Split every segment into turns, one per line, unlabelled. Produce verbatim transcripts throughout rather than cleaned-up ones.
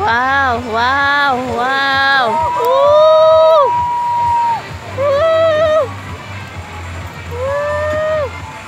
Wow, wow, wow. Woo! Woo! Woo!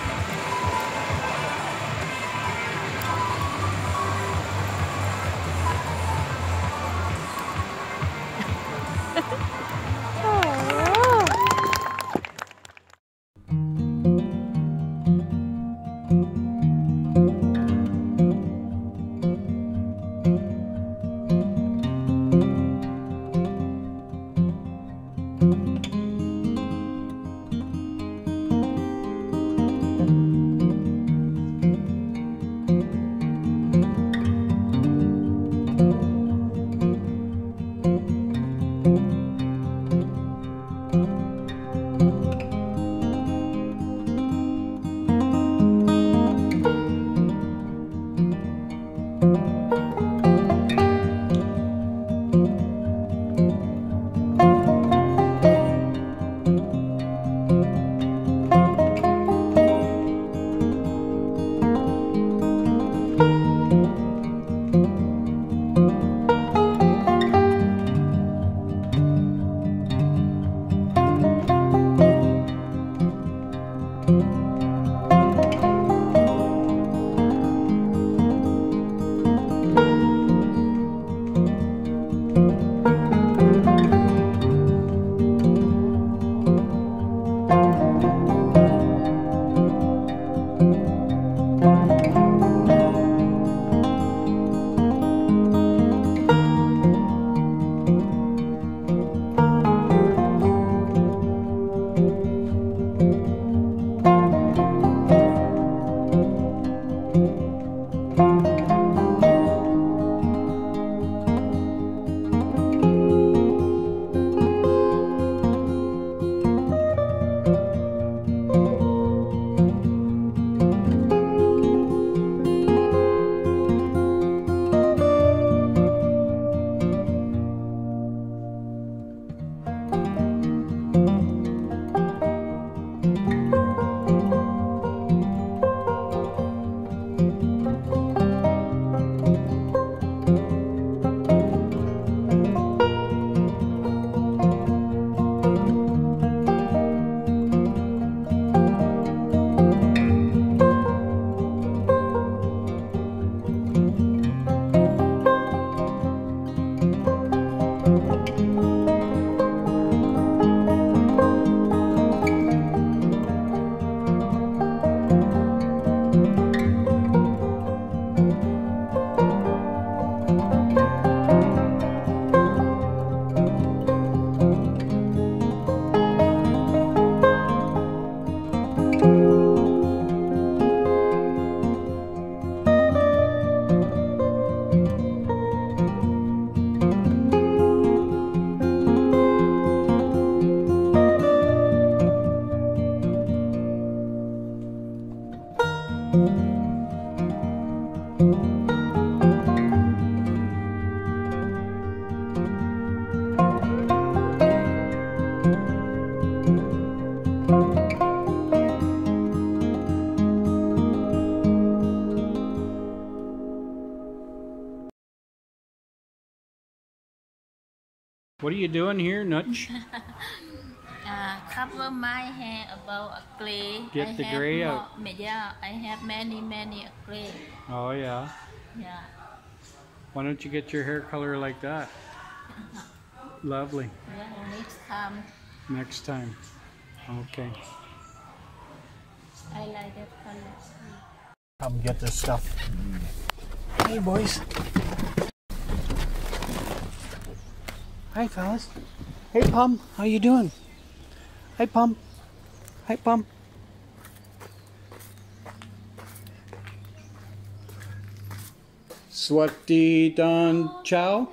What are you doing here, Nutch?
uh, cover my hair about a clay.
Get
I
the
have
gray
more,
out.
Yeah, I have many, many clay.
Oh yeah.
Yeah.
Why don't you get your hair color like that? Lovely.
Yeah, next time.
Next time. Okay.
I like that color.
Come get this stuff. Hey boys. Hi fellas. Hey Pum, how you doing? Hi Pum. Hi Pum. Swati Dan Chow.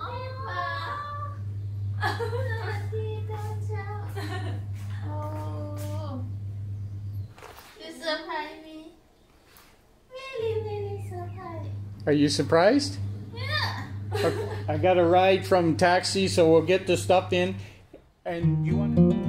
Oh, you surprised me. Really, really surprised.
Are you surprised?
Yeah.
Okay, I got a ride from taxi, so we'll get the stuff in. And you want to...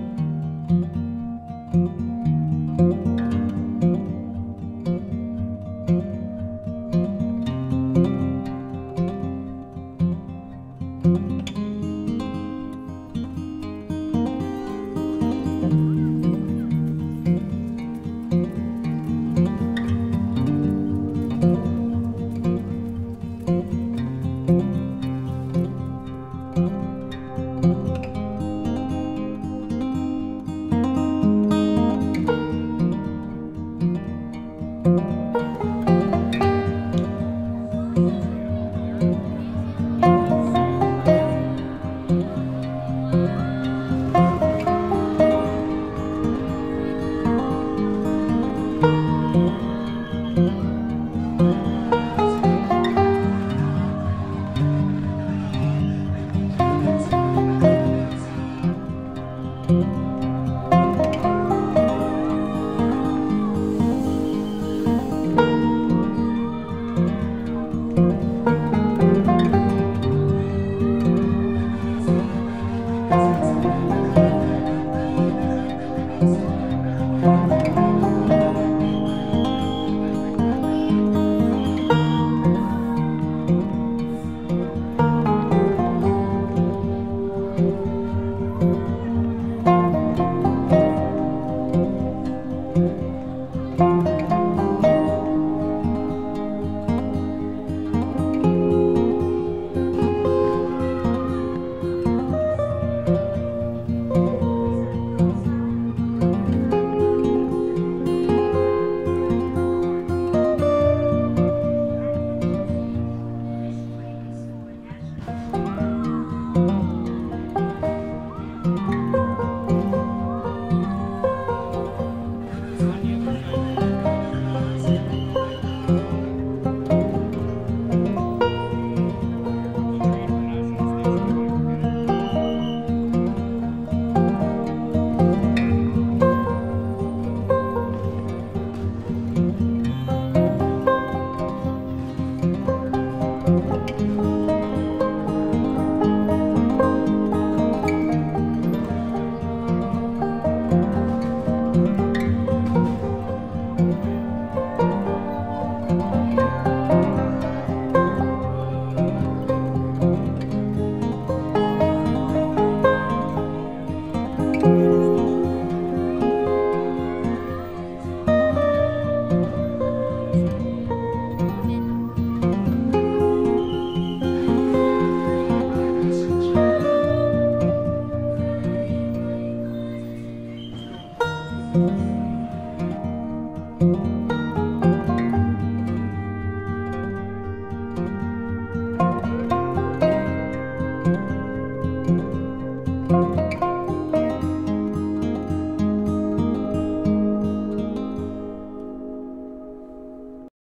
Bye.